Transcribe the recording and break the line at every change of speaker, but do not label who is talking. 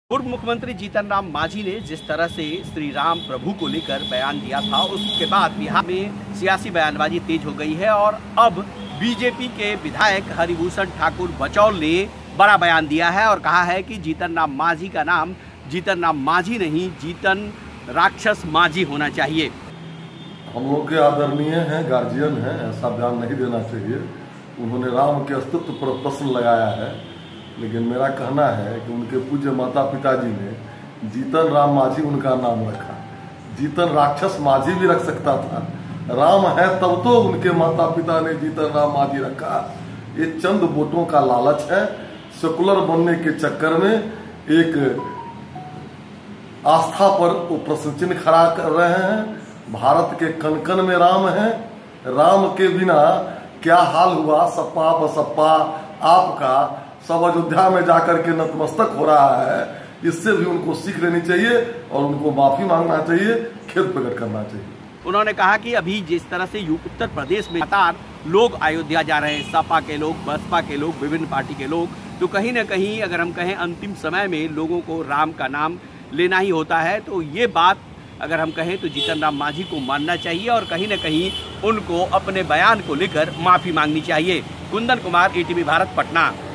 पूर्व मुख्यमंत्री जीतन राम मांझी ने जिस तरह से श्री राम प्रभु को लेकर बयान दिया था, उसके बाद बिहार में सियासी बयानबाजी तेज हो गई है और अब बीजेपी के विधायक हरिभूषण ठाकुर बचौल ने बड़ा बयान दिया है और कहा है कि जीतन राम मांझी का नाम जीतन राम मांझी नहीं, जीतन राक्षस मांझी होना चाहिए।
हम लोग के आदरणीय हैं, गार्जियन हैं, ऐसा बयान नहीं देना चाहिए। उन्होंने राम के अस्तित्व पर प्रश्न लगाया है, लेकिन मेरा कहना है कि उनके पूज्य माता पिताजी ने जीतन राम मांझी उनका नाम रखा। जीतन राक्षस मांझी भी रख सकता था। राम है तब तो उनके माता पिता ने जीतन राम मांझी रखा। ये चंद वोटों का लालच है। सेकुलर बनने के चक्कर में एक आस्था पर वो प्रश्न चिन्ह खड़ा कर रहे हैं। भारत के कण कण में राम है। राम के बिना क्या हाल हुआ सपा बसपा आपका, सब अयोध्या में जाकर के नतमस्तक हो रहा है। इससे भी उनको सीख लेनी चाहिए और उनको माफी मांगना चाहिए, खेद प्रकट करना चाहिए।
उन्होंने कहा कि अभी जिस तरह से उत्तर प्रदेश में लगातार लोग अयोध्या जा रहे हैं, सपा के लोग, बसपा के लोग, विभिन्न पार्टी के लोग, तो कहीं ना कहीं अगर हम कहें अंतिम समय में लोगों को राम का नाम लेना ही होता है, तो ये बात अगर हम कहें तो जीतन राम मांझी को मानना चाहिए और कहीं ना कहीं उनको अपने बयान को लेकर माफी मांगनी चाहिए। कुंदन कुमार, ATV भारत, पटना।